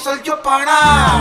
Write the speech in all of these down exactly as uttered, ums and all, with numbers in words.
Empezó el Yo Para.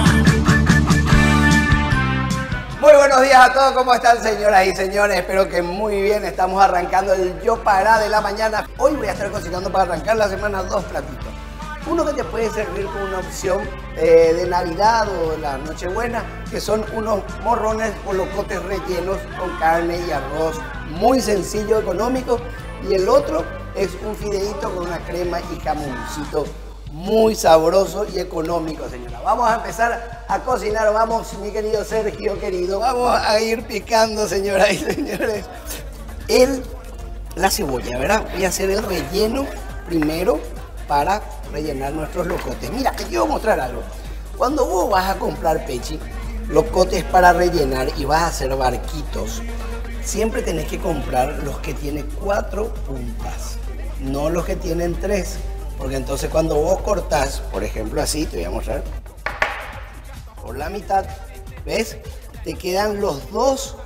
Muy buenos días a todos, ¿cómo están, señoras y señores? Espero que muy bien. Estamos arrancando el Yo Para de la mañana. Hoy voy a estar cocinando para arrancar la semana dos platitos. Uno que te puede servir como una opción eh, de Navidad o de la Nochebuena, que son unos morrones o locotes rellenos con carne y arroz. Muy sencillo, económico. Y el otro es un fideíto con una crema y jamoncito. Muy sabroso y económico, señora. Vamos a empezar a cocinar. Vamos, mi querido Sergio, querido. Vamos a ir picando, señoras y señores. El, la cebolla, ¿verdad? Voy a hacer el relleno primero para rellenar nuestros locotes. Mira, te quiero mostrar algo. Cuando vos vas a comprar pechi, locotes para rellenar y vas a hacer barquitos, siempre tenés que comprar los que tienen cuatro puntas, no los que tienen tres. Porque entonces cuando vos cortás, por ejemplo así, te voy a mostrar, por la mitad, ¿ves? Te quedan los dos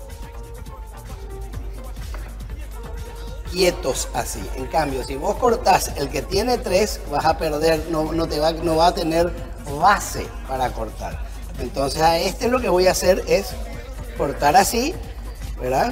quietos así. En cambio, si vos cortás el que tiene tres, vas a perder, no, no, te va, no va a tener base para cortar. Entonces a este lo que voy a hacer es cortar así, ¿verdad?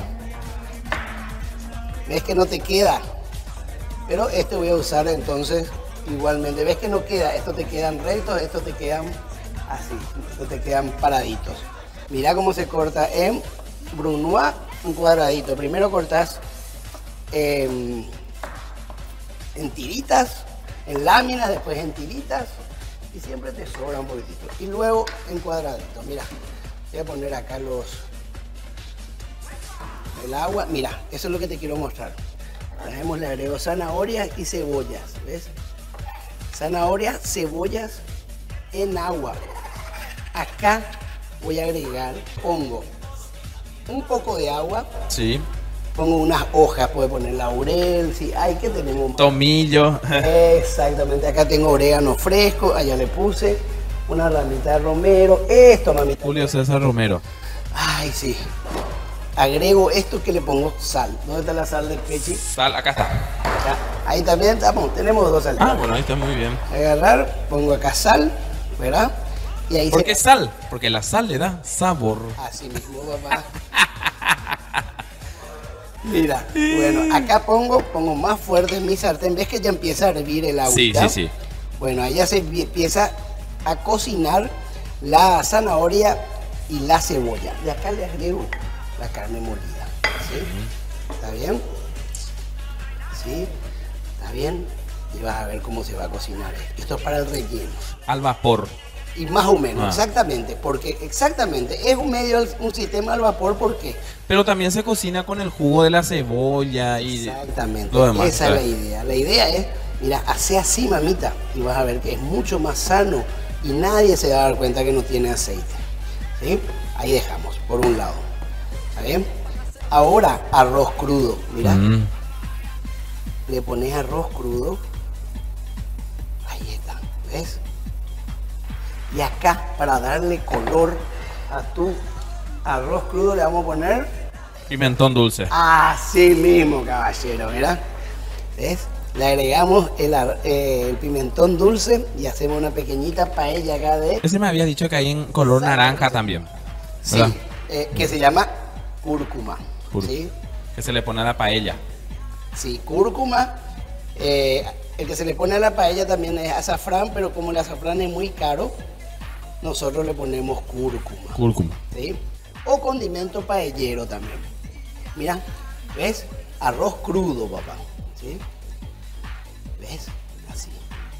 ¿Ves que no te queda? Pero este voy a usar entonces igualmente. ¿Ves que no queda? Estos te quedan rectos, estos te quedan así, estos te quedan paraditos. Mira cómo se corta en brunoise, un cuadradito. Primero cortas en, en tiritas, en láminas, después en tiritas y siempre te sobra un poquitito. Y luego en cuadraditos. Mira, voy a poner acá los el agua. Mira, eso es lo que te quiero mostrar. Traemos, le agrego zanahorias y cebollas, ¿ves? Zanahorias, cebollas en agua. Acá voy a agregar, pongo un poco de agua. Sí. Pongo unas hojas, puede poner laurel, si hay que tenemos. Tomillo. Exactamente, acá tengo orégano fresco, allá le puse una ramita de romero. Esto, mamita. Julio César Romero. Ay, sí. Agrego esto que le pongo sal. ¿Dónde está la sal del pechi? Sal, acá está. Acá. Ahí también estamos, tenemos dos sales. Ah, bueno, ahí está muy bien. Agarrar, pongo acá sal, ¿verdad? Y ahí ¿Por se... qué sal? Porque la sal le da sabor. Así mismo, papá. Mira, bueno, acá pongo, pongo más fuerte en mi sartén. ¿Ves que ya empieza a hervir el agua? Sí, sí, sí. Bueno, ahí ya se empieza a cocinar la zanahoria y la cebolla. Y acá le agrego la carne molida, ¿sí? Uh-huh. ¿Está bien? ¿Sí? ¿Está bien? Y vas a ver cómo se va a cocinar esto. Esto es para el relleno. Al vapor. Y más o menos, ah. exactamente, porque exactamente, es un medio, un sistema al vapor, ¿por qué? Pero también se cocina con el jugo de la cebolla y exactamente, lo demás, esa ¿sabes? Es la idea. La idea es, mira, hace así, mamita, y vas a ver que es mucho más sano y nadie se va a dar cuenta que no tiene aceite, ¿sí? Ahí dejamos, por un lado. ¿Está bien? Ahora, arroz crudo, mira. Mm. Le pones arroz crudo. Ahí está, ¿ves? Y acá, para darle color a tu arroz crudo, le vamos a poner... pimentón dulce. Así mismo, caballero, mira. ¿Ves? Le agregamos el, eh, el pimentón dulce y hacemos una pequeñita paella acá de... Ese me había dicho que hay en color naranja también. Sí, eh, que se llama... cúrcuma, ¿sí? Que se le pone a la paella. Sí, cúrcuma. Eh, el que se le pone a la paella también es azafrán, pero como el azafrán es muy caro, nosotros le ponemos cúrcuma. Cúrcuma. ¿Sí? O condimento paellero también. Mira, ¿ves? Arroz crudo, papá. ¿Sí? ¿Ves? Así.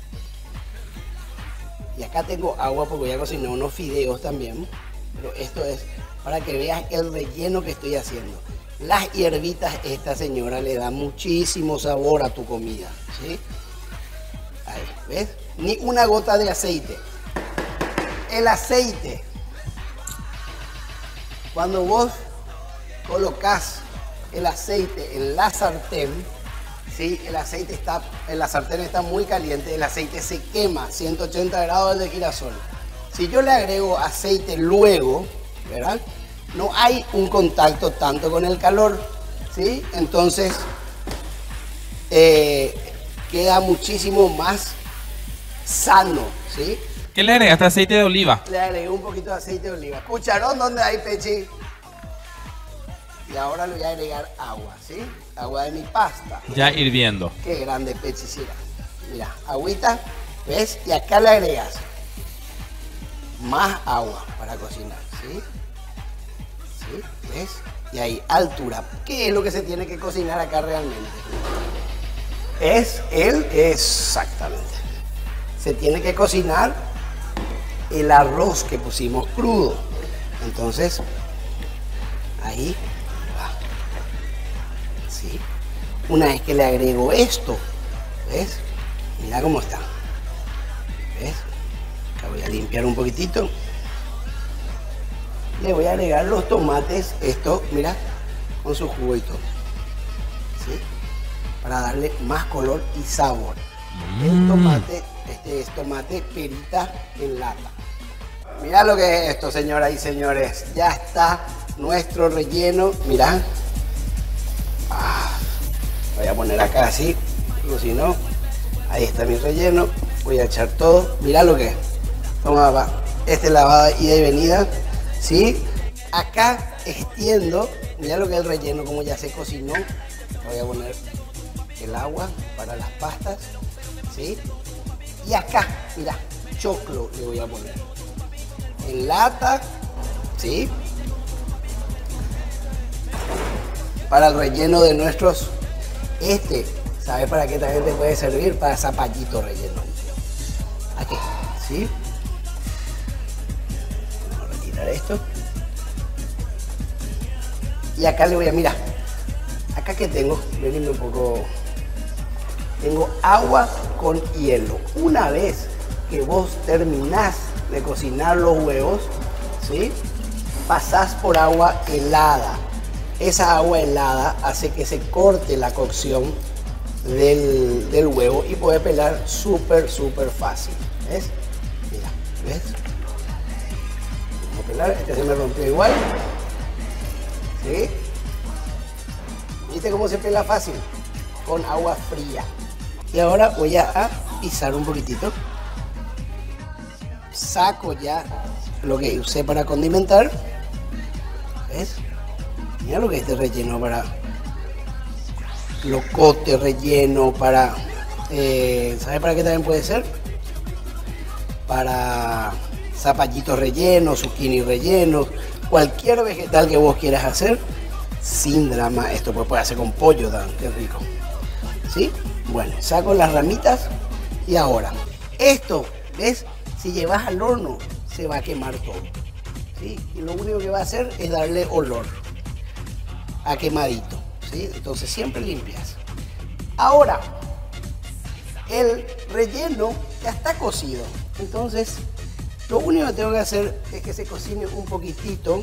Y acá tengo agua porque voy a cocinar unos fideos también. Pero esto es para que veas el relleno que estoy haciendo. Las hierbitas, esta señora le da muchísimo sabor a tu comida, ¿sí? Ahí, ¿ves? Ni una gota de aceite. El aceite, cuando vos colocas el aceite en la sartén, ¿sí? El aceite está, en la sartén está muy caliente, el aceite se quema, ciento ochenta grados de girasol. Si yo le agrego aceite luego, ¿verdad? No hay un contacto tanto con el calor, ¿sí? Entonces, eh, queda muchísimo más sano, ¿sí? ¿Qué le agregaste? Aceite de oliva. Le agregué un poquito de aceite de oliva. Cucharón donde hay, Pechi. Y ahora le voy a agregar agua, ¿sí? Agua de mi pasta. Ya hirviendo. Qué grande, Pechi, sí. Mira, agüita, ¿ves? Y acá le agregas más agua para cocinar, ¿sí? ¿Sí? ¿Ves? Y ahí, altura. ¿Qué es lo que se tiene que cocinar acá realmente? Es el, exactamente. Se tiene que cocinar el arroz que pusimos crudo. Entonces, ahí va. ¿Sí? Una vez que le agrego esto, ¿ves? Mira cómo está. ¿Ves? Acá voy a limpiar un poquitito. Le voy a agregar los tomates, esto, mira, con su jugo y todo. ¿Sí? Para darle más color y sabor. Mm. El tomate, este es tomate perita en lata. Mira lo que es esto, señoras y señores. Ya está nuestro relleno. Mira. Ah, voy a poner acá así, porque si no, ahí está mi relleno. Voy a echar todo. Mira lo que es. Toma, va. Este lavada ida y venida. ¿Sí? Acá extiendo. Mira lo que es el relleno, como ya se cocinó. Voy a poner el agua para las pastas. ¿Sí? Y acá, mira, choclo le voy a poner. En lata. ¿Sí? Para el relleno de nuestros. Este, ¿sabes para qué también te puede servir? Para zapallito relleno. Aquí, ¿sí? Vamos a retirar esto. Y acá le voy a, mira, acá que tengo, venirme un poco, tengo agua con hielo. Una vez que vos terminás de cocinar los huevos, ¿sí? Pasás por agua helada. Esa agua helada hace que se corte la cocción del, del huevo y puede pelar súper, súper fácil. ¿Ves? Mira, ¿ves? Vamos a pelar, este se me rompió igual. ¿Sí? ¿Viste cómo se pela fácil? Con agua fría. Y ahora voy a pisar un poquitito. Saco ya lo que usé para condimentar. ¿Ves? Mira lo que es este relleno para locote relleno, para... Eh, ¿sabes para qué también puede ser? Para zapallitos rellenos, zucchini rellenos, cualquier vegetal que vos quieras hacer, sin drama. Esto pues puede hacer con pollo, Dan, qué rico. ¿Sí? Bueno, saco las ramitas y ahora, esto, ¿ves? Si llevas al horno, se va a quemar todo. ¿Sí? Y lo único que va a hacer es darle olor a quemadito, ¿sí? Entonces siempre limpias. Ahora, el relleno ya está cocido. Entonces, lo único que tengo que hacer es que se cocine un poquitito,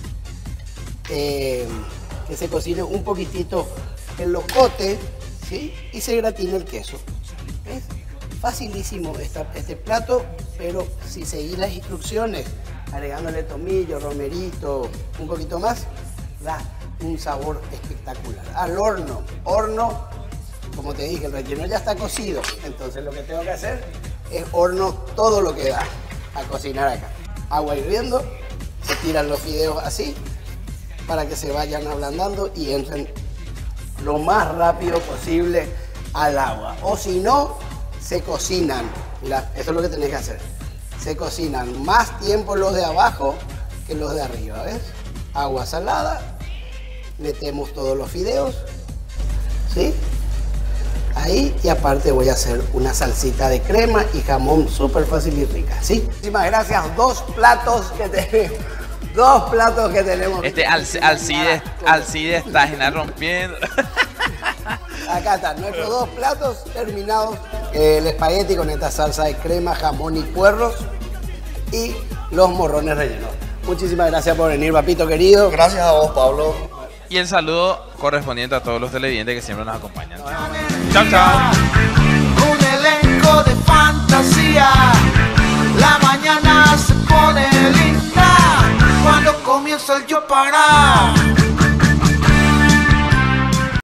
eh, que se cocine un poquitito el locote, ¿sí? Y se gratine el queso. ¿Ves? Facilísimo esta, este plato, pero si seguís las instrucciones, agregándole tomillo, romerito, un poquito más, da un sabor espectacular. Al horno, horno, como te dije, el relleno ya está cocido, entonces lo que tengo que hacer es horno todo lo que da a cocinar acá. Agua hirviendo, se tiran los fideos así para que se vayan ablandando y entren lo más rápido posible al agua. O si no, se cocinan. Mira, eso es lo que tenés que hacer. Se cocinan más tiempo los de abajo que los de arriba, ¿ves? Agua salada, metemos todos los fideos, ¿sí? Ahí, y aparte voy a hacer una salsita de crema y jamón súper fácil y rica, ¿sí? Muchísimas gracias. Dos platos que tenemos. Dos platos que tenemos. Este Alcides, Alcides está rompiendo. Acá están nuestros dos platos terminados. El espagueti con esta salsa de crema, jamón y puerros. Y los morrones rellenos. Muchísimas gracias por venir, papito querido. Gracias a vos, Pablo. Y el saludo correspondiente a todos los televidentes que siempre nos acompañan. Chao, chao. Un elenco de fantasía. La mañana se pone linda cuando comienza el Yo Para.